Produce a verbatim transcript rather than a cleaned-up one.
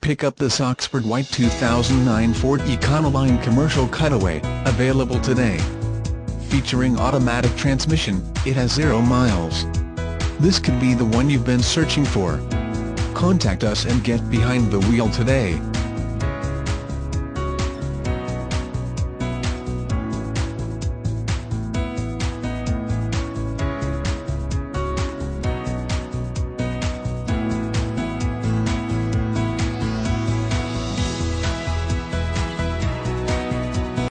pick up this Oxford White two thousand nine Ford Econoline Commercial Cutaway, available today. Featuring automatic transmission, it has zero miles. This could be the one you've been searching for. Contact us and get behind the wheel today.